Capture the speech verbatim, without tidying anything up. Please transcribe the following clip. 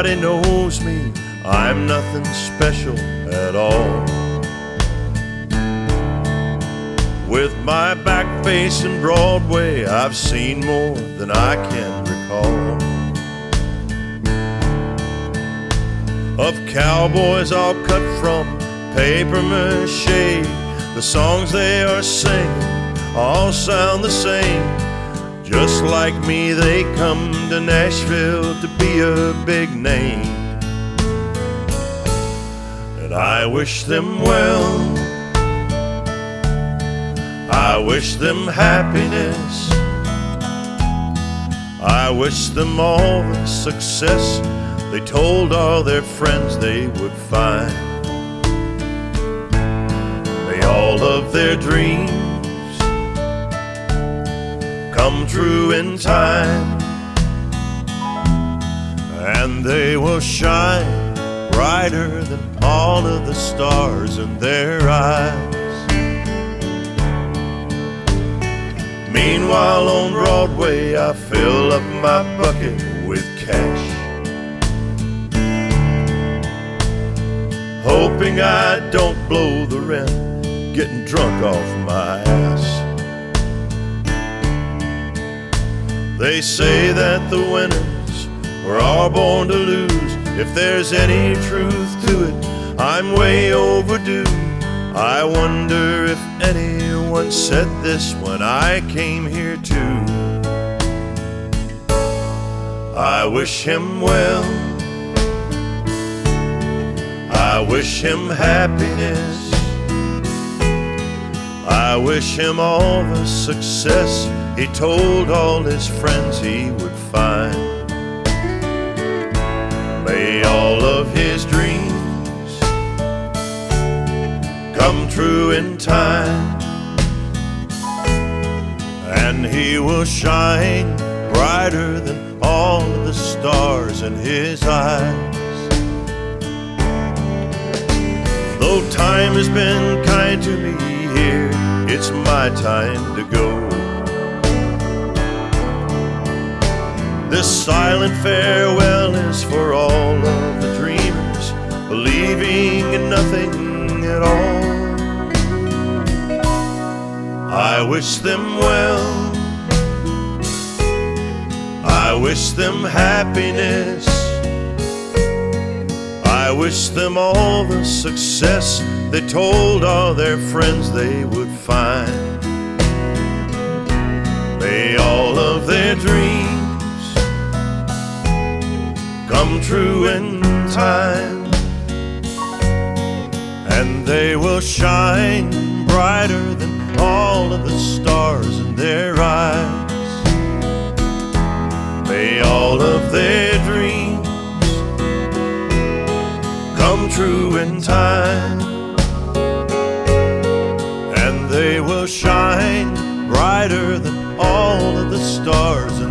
Everybody knows me, I'm nothing special at all. With my back facing Broadway, I've seen more than I can recall. Of cowboys all cut from paper mache, the songs they are singing all sound the same. Just like me, they come to Nashville to be a big name. And I wish them well, I wish them happiness, I wish them all the success they told all their friends they would find. May all of their dreams come true in time, and they will shine brighter than all of the stars in their eyes. Meanwhile on Broadway I fill up my bucket with cash, hoping I don't blow the rent, getting drunk off my ass. They say that the winners were all born to lose. If there's any truth to it, I'm way overdue. I wonder if anyone said this when I came here too. I wish him well, I wish him happiness, I wish him all the success he told all his friends he would find. May all of his dreams come true in time, and he will shine brighter than all of the stars in his eyes. Though time has been kind to me here, it's my time to go. This silent farewell is for all of the dreamers, believing in nothing at all. I wish them well, I wish them happiness, I wish them all the success they told all their friends they would find. May all of their dreams come true in time, and they will shine brighter than all of the stars in their eyes. May all of their dreams come true in time, and they will shine brighter than all of the stars